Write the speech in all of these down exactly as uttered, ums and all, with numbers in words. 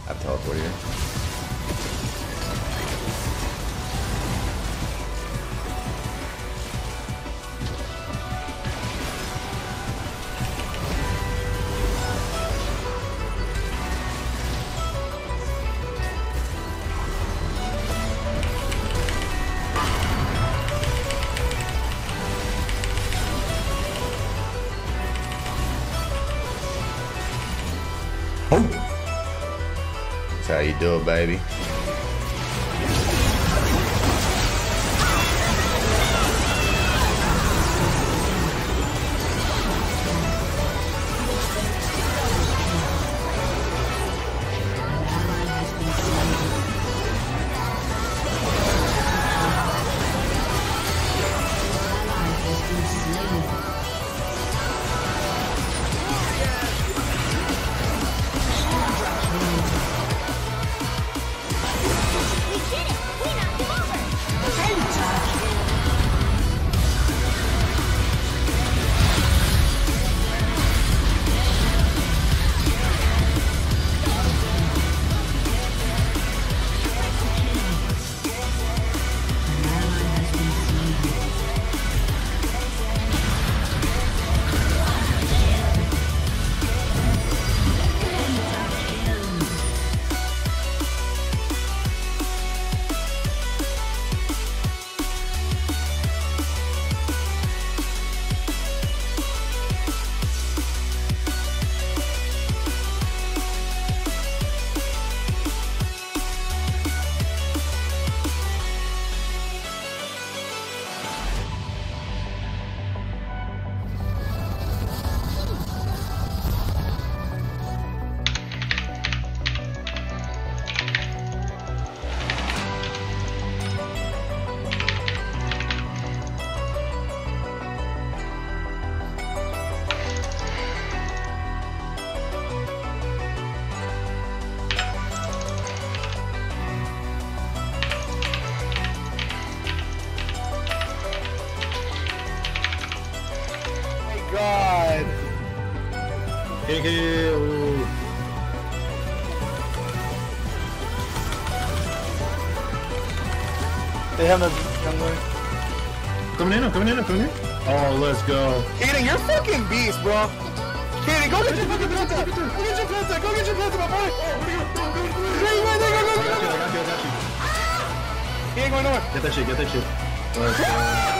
I've teleported here. That's how you do it, baby. God. Thank you. They have no jungler. Coming in, I'm coming in, I'm coming in. Oh, let's go. Kaden, you're fucking beast, bro. Kaden, go get your fucking planta. Go get your planta. Go get your planta, my boy. Go, go, go, go, go, go, go. I got you, I got you. He ain't going nowhere. Get that shit, get that shit. Let's go.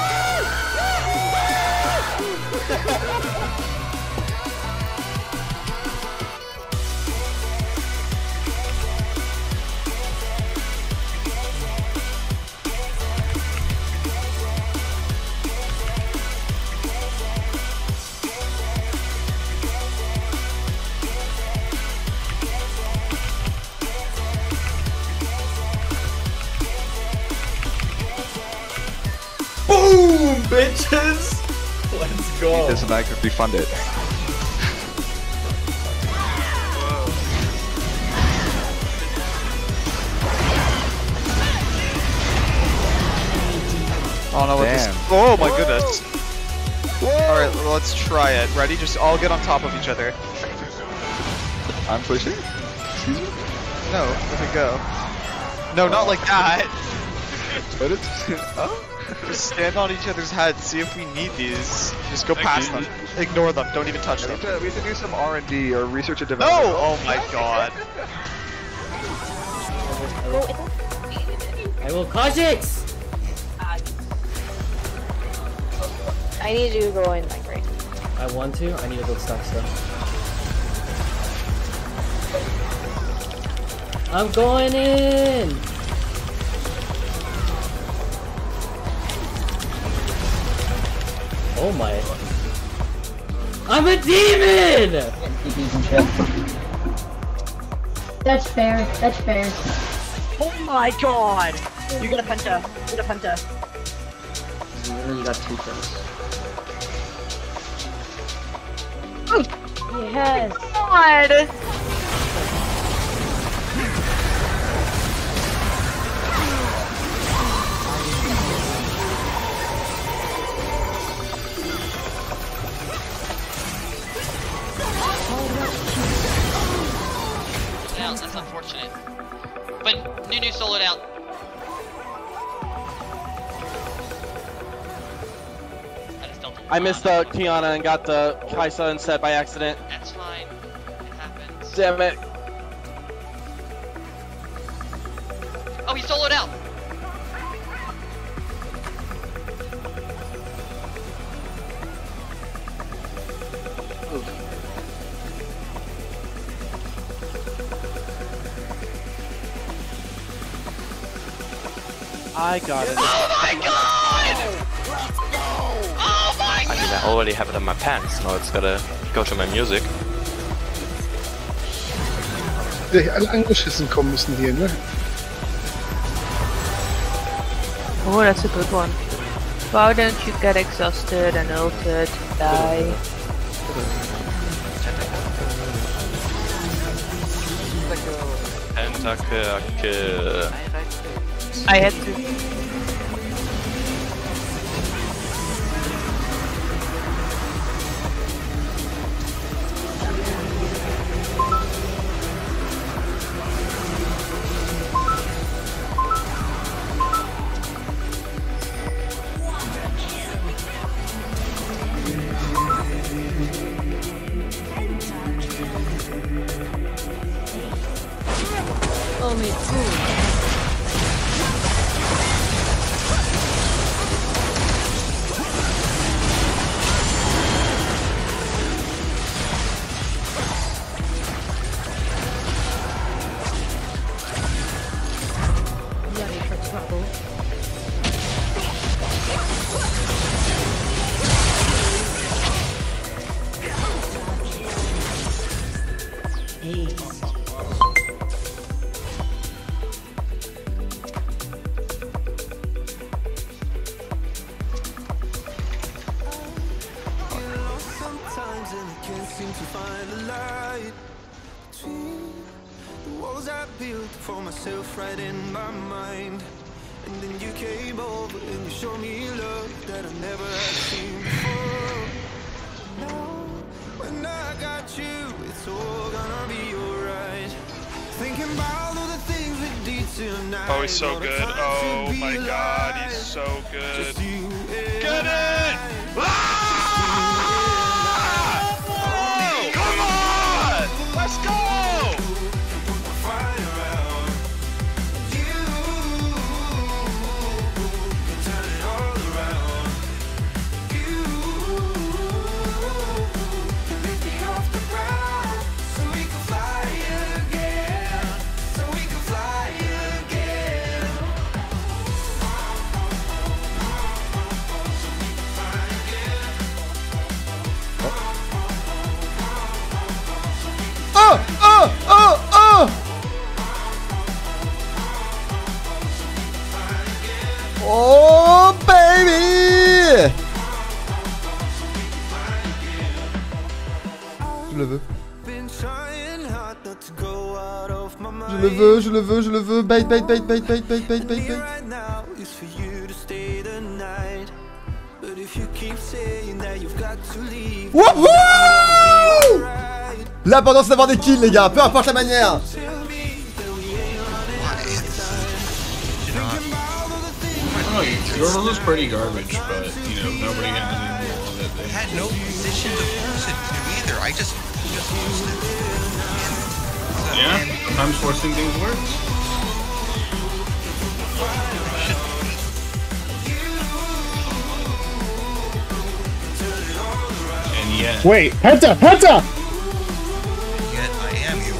Boom, bitches! Let's go. This and I could refund it. Oh no, what this? Damn. Oh my goodness. Alright, let's try it. Ready? Just all get on top of each other. I'm pushing? No, let me go. No, not like that. But it's... oh? Just stand on each other's heads, see if we need these. Just go past them. Ignore them, don't even touch We them. have, to, we have to do some R and D or research and No! development. Oh my god. I will cause it! I need you to go in like right. I want to, I need to build stuff still. I'm going in! Oh my. I'm a demon! That's fair. That's fair. Oh my god! You got a penta. You got a penta. You literally got two kills. Yes. God! out. That's unfortunate. But Nunu soloed out. I missed the Kiana and got the Kaisa instead by accident. That's fine. It happens. Damn it. Oh, he soloed out. I got it. Oh my god! Oh my god! I mean, I already have it in my pants. Now it's gotta go to my music. The angushism comes in the end, right? Oh, that's a good one. Why don't you get exhausted and ulted and die? Pentakill. I had to. Oh, me too. Ready for trouble. Ace. Seem to find a light between the walls I built for myself right in my mind. And then you came over and you showed me love that I never had seen before. Now, when I got you, it's all gonna be alright. Thinking about all the things we did tonight. Oh, he's so good. Oh my god, he's so good. Get it! Ah! Let's go! Oh! Oh! Oh! Oh! Oh, baby! Je le veux. Je le veux, je le veux, je le veux. Bait, bait, bait, bait, bait, bait, bait, bait, bait. Wouhou! L'important c'est d'avoir des kills, les gars, peu importe la manière. Oh, Yordle is pretty garbage, but you know nobody had any more of it. I had no position to force it to either. I just just forced it. So, yeah, and, sometimes forcing things works. And yet, wait, Penta, Penta. Yet I am you.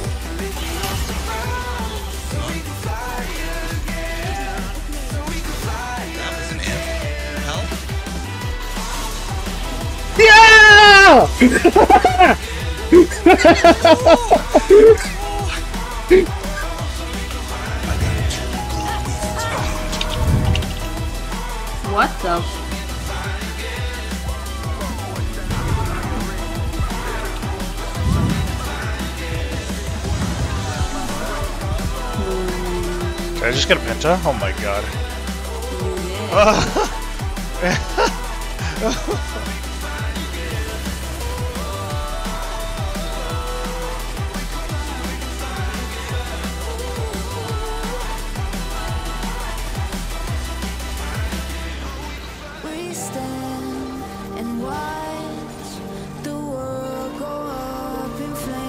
Yeah! What the? Did I just get a penta? Oh my god.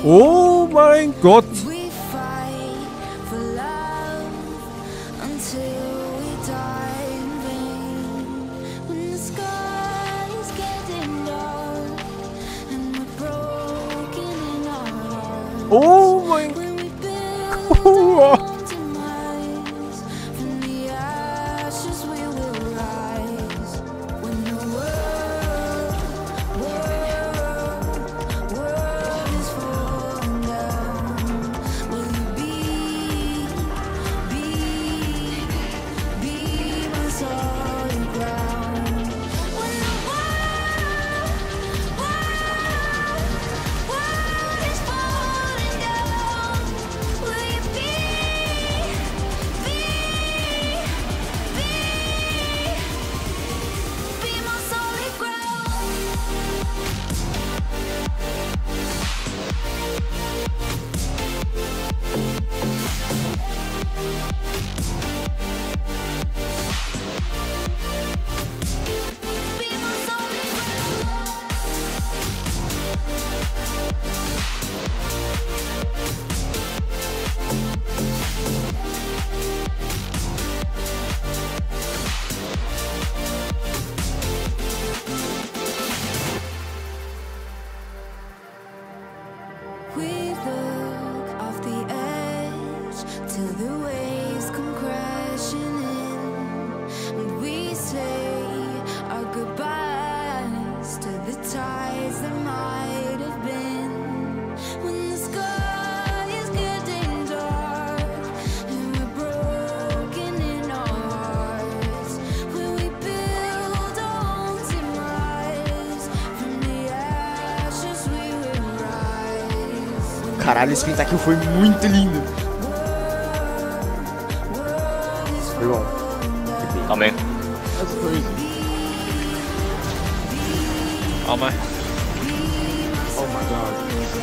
Oh mein Gott! Oh mein Gott! Caralho, esse pentakill foi muito lindo. Foi bom. Amém. That's crazy. Amém. Oh my god.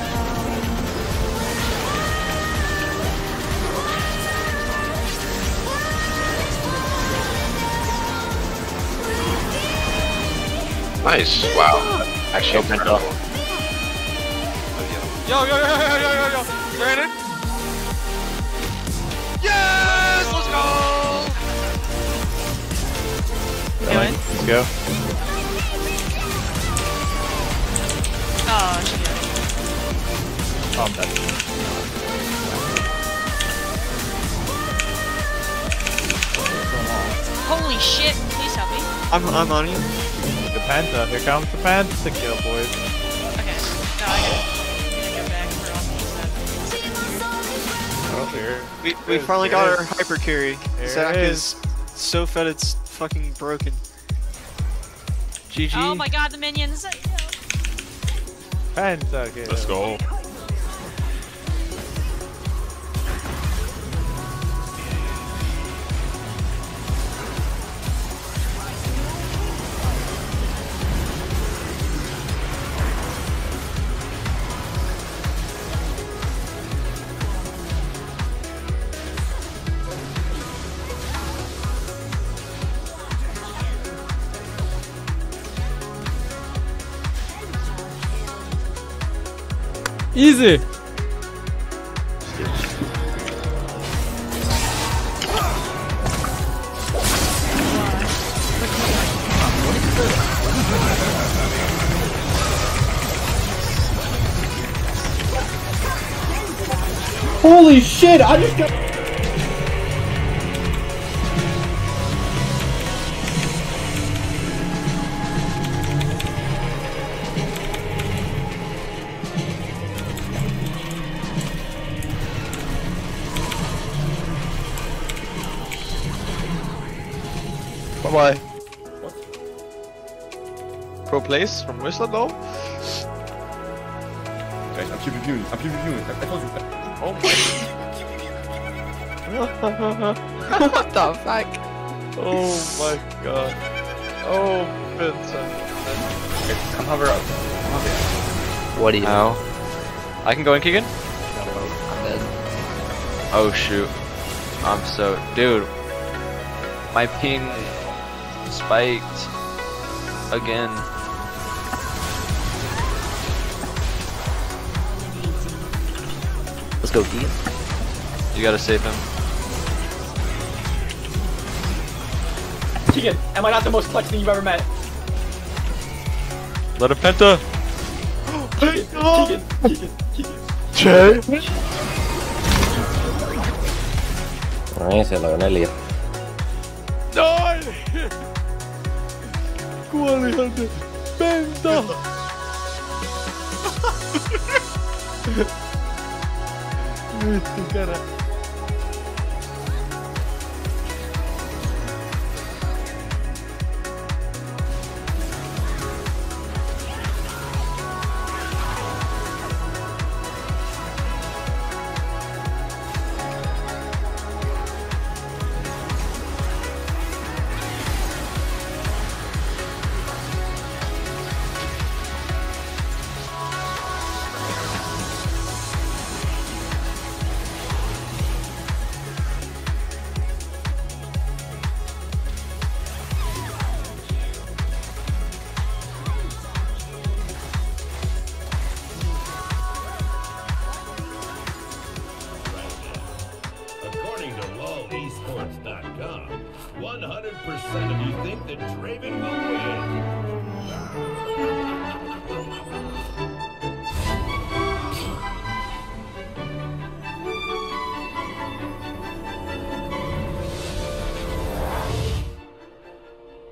Nice. Wow. Actually, opened up. Yo, yo, yo, yo, yo, yo, yo, Brandon. Yes, let's go. Right, let's go. Oh, shit. Oh, I'm dead. Holy shit, please help me. I'm, I'm on you. The Penta, here comes the Penta to kill, boys. Okay, no, I got it. Oh, here. We, we There finally it got is. our hyper carry. There Zach it is so fed it's fucking broken. G G. Oh my god, the minions. Penta, okay. Let's go. Easy! Holy shit, I just got... Bye bye. Pro plays from Whistler though? Guys, I'm keep reviewing. I'm keep reviewing. I told you. Oh my. What the fuck? Oh my god. Oh, Vincent. Okay, come hover up. Come hover. What do you know? I can go in, Keegan? I'm dead. Oh shoot. I'm so... Dude. My ping spiked again. Let's go, Keegan. You gotta save him. Keegan, am I not the most clutch thing you've ever met? Let him penta. Keegan, Keegan, Keegan, Keegan. Che. Ai, siellä on neljä. Noin! Kuolihan se! Penta! Vittu kerran.